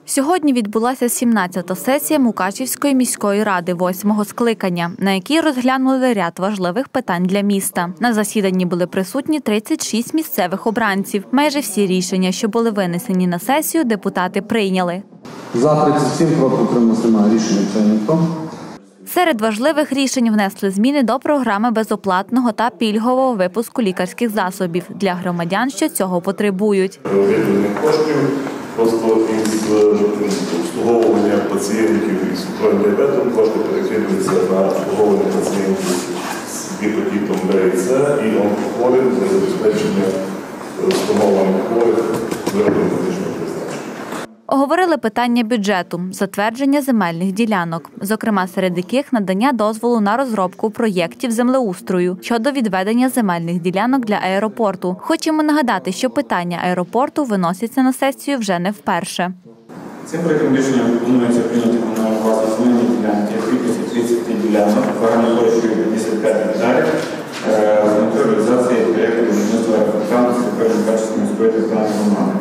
Сьогодні відбулася 17-та сесія Мукачівської міської ради 8-го скликання, на якій розглянули ряд важливих питань для міста. На засіданні були присутні 36 місцевих обранців. Майже всі рішення, що були винесені на сесію, депутати прийняли. За 37, проти утрималися, немає. Рішення прийнято. Серед важливих рішень внесли зміни до програми безоплатного та пільгового випуску лікарських засобів для громадян, що цього потребують. Виділених коштів просто із обслуговування пацієнтів із цукровим діабетом кошти перекидуються на обслуговування пацієнтів з гепатитом Б і С і онкохворих для забезпечення встановлених хворих виробів медичного призначення. Оговорили питання бюджету, затвердження земельних ділянок, зокрема серед яких надання дозволу на розробку проєктів землеустрою щодо відведення земельних ділянок для аеропорту. Хочемо нагадати, що питання аеропорту виносяться на сесію вже не вперше. Цим проєктом рішення пропонується прийняти комунальну власність земельні ділянки в кількості 30 ділянок, загальною площею 55 гектарів, з метою реалізації проєкту будівництва аеропорту з Мукачівської міської територіальної громади.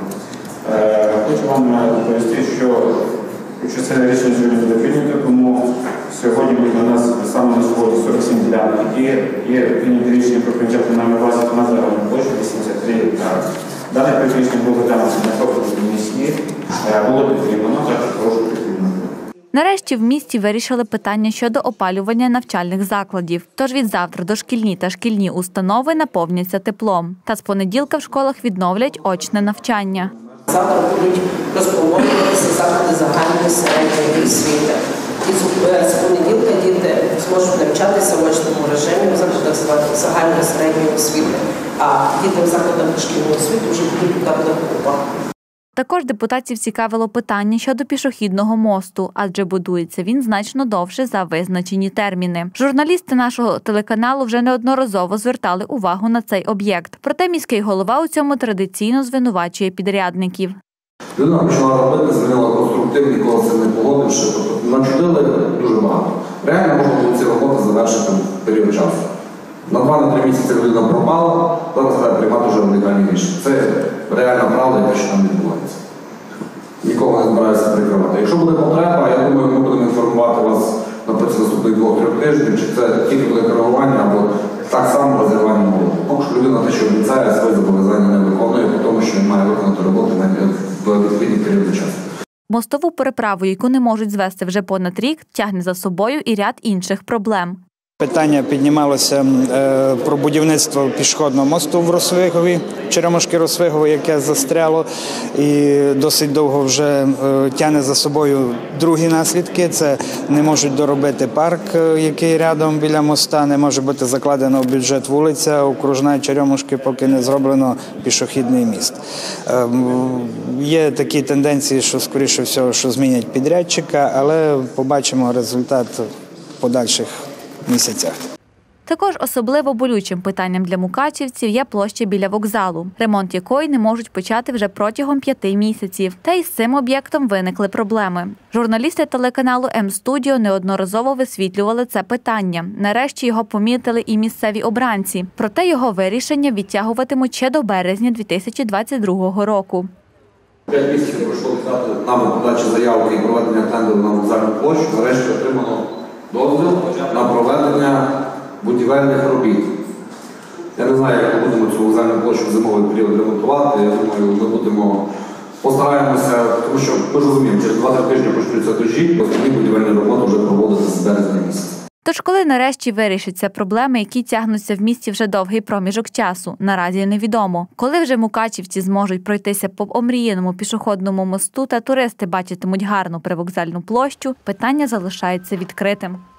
Хочу вам доповісти, що це рішення сьогодні буде прийнято, тому сьогодні у нас саме на сьогодні 47 ділянок, які є прийняті рішення про прийняття комунальної власності на загальну площу 83 гектари. Дане проєкт рішення було розглянуто на профільній комісії, було підтримано, також прошу підтримати. Нарешті в місті вирішили питання щодо опалювання навчальних закладів. Тож відзавтра дошкільні та шкільні установи наповняться теплом. Та з понеділка в школах відновлять очне навчання. Завтра будуть розпроводжуватися заклади загальної середньої освіти. І з понеділка діти зможуть навчатися в очному режимі в закладах загальної середньої освіти, а діти в закладах дошкільної освіти вже будуть у теплих групах. Також депутатів цікавило питання щодо пішохідного мосту, адже будується він значно довше за визначені терміни. Журналісти нашого телеканалу вже неодноразово звертали увагу на цей об'єкт. Проте міський голова у цьому традиційно звинувачує підрядників. Людина почала робити, змінила конструктив, ніколи це не погодивши. Тобто начудили дуже багато. Реально можна було ці роботи завершити в період часу. На 2-3 місяці людина пропала, зараз треба приймати вже радикальні рішення. Це реальна правда, яка що там відбувається. Нікого не збираюся прикривати. Якщо буде потреба, я думаю, ми будемо інформувати вас на наступних 2-3 тижнів, чи це тільки буде коригування, або так само розірвання угоди. Поки що людина те, що обіцяє, свої зобов'язання не виконує, тому що він має виконати роботи в відповідні періоди часу. Мостову переправу, яку не можуть звести вже понад рік, тягне за собою і ряд інших проблем. Питання піднімалося про будівництво пішохідного мосту в Росвигові, Черемушки-Росвигово, яке застряло і досить довго вже тягне за собою другі наслідки. Це не можуть доробити парк, який рядом біля моста, не може бути закладено в бюджет вулиця, окружна Черемушки, поки не зроблено пішохідний міст. Є такі тенденції, що скоріше всього, що змінять підрядчика, але побачимо результат подальших місяцях. Також особливо болючим питанням для мукачівців є площа біля вокзалу, ремонт якої не можуть почати вже протягом 5 місяців. Та й з цим об'єктом виникли проблеми. Журналісти телеканалу М-студіо неодноразово висвітлювали це питання. Нарешті його помітили і місцеві обранці. Проте його вирішення відтягуватимуть ще до березня 2022 року. 5 місяців пройшло нами подачі заявки і проведення тендеру на вокзальну площу. Нарешті отримано дозвіл на проведення будівельних робіт. Я не знаю, як ми будемо цю вокзальну площу в зимовий період ремонтувати. Я думаю, ми постараємося, тому що ми ж розуміємо, через 2-3 тижні почнуться дощі, основні будівельні роботи вже проводити з березня місяця. Тож коли нарешті вирішаться проблеми, які тягнуться в місті вже довгий проміжок часу, наразі невідомо. Коли вже мукачівці зможуть пройтися по омріяному пішохідному мосту та туристи бачитимуть гарну привокзальну площу, питання залишається відкритим.